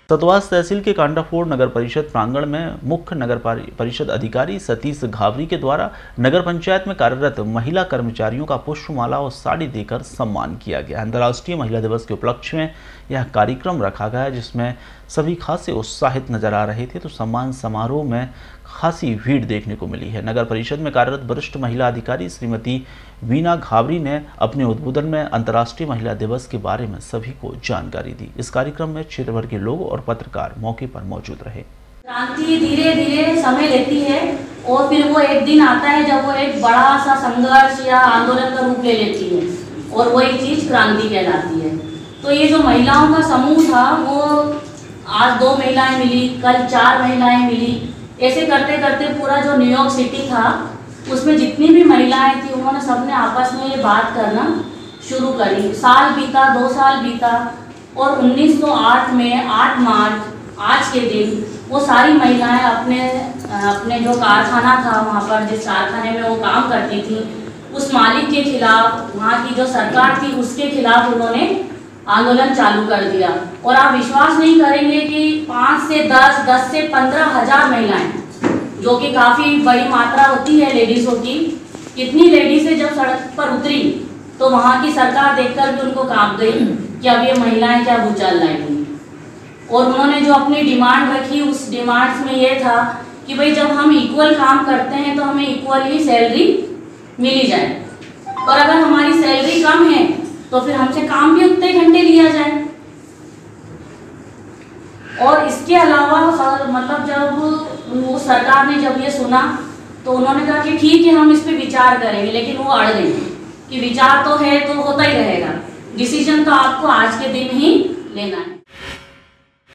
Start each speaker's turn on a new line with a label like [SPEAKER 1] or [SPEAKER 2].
[SPEAKER 1] सतवास तहसील के कांडाफोड़ नगर परिषद प्रांगण में मुख्य नगर परिषद अधिकारी सतीश घावरी के द्वारा नगर पंचायत में कार्यरत महिला कर्मचारियों का पुष्पमाला और साड़ी देकर सम्मान किया गया। अंतर्राष्ट्रीय महिला दिवस के उपलक्ष्य में यह कार्यक्रम रखा गया, जिसमें सभी खासे उत्साहित नजर आ रहे थे। तो सम्मान समारोह में खासी भीड़ देखने को मिली है। नगर परिषद में कार्यरत वरिष्ठ महिला अधिकारी श्रीमती वीना घावरी ने अपने उद्बोधन में अंतर्राष्ट्रीय महिला दिवस के बारे में सभी को जानकारी दी। इस कार्यक्रम में क्षेत्र भर के लोग और पत्रकार मौके पर मौजूद रहे।
[SPEAKER 2] क्रांति धीरे धीरे समय लेती है और फिर वो एक दिन आता है जब वो एक बड़ा सा संघर्ष या आंदोलन का रूप ले लेती है और वो एक चीज क्रांति कहलाती है। तो ये जो महिलाओं का समूह था वो आज 2 महिलाएं मिली, कल 4 महिलाएं मिली, ऐसे करते करते पूरा जो न्यूयॉर्क सिटी था उसमें जितनी भी महिलाएं थी उन्होंने सबने आपस में ये बात करना शुरू करी। साल बीता, 2 साल बीता और 1908 में 8 मार्च आज के दिन वो सारी महिलाएं अपने जो कारखाना था वहाँ पर, जिस कारखाने में वो काम करती थी, उस मालिक के खिलाफ, वहाँ की जो सरकार थी उसके खिलाफ उन्होंने आंदोलन चालू कर दिया। और आप विश्वास नहीं करेंगे कि 5 से 10 से 15 हज़ार महिलाएं, जो कि काफ़ी बड़ी मात्रा होती है लेडीज़ों की, इतनी लेडीज़ें जब सड़क पर उतरी तो वहाँ की सरकार देखकर भी उनको कांप गई कि अब ये महिलाएं क्या भूचाल लाएंगी। और उन्होंने जो अपनी डिमांड रखी उस डिमांड्स में ये था कि भाई जब हम इक्वल काम करते हैं तो हमें इक्वल ही सैलरी मिली जाए, और अगर हमारी सैलरी कम है तो फिर हमसे काम भी उतने घंटे लिया जाए। और इसके अलावा मतलब जब वो सरकार ने जब ये सुना तो उन्होंने कहा कि ठीक है हम इस पे विचार करेंगे, लेकिन वो अड़ गई कि विचार तो है तो होता ही रहेगा, डिसीजन तो आपको आज के दिन ही लेना है।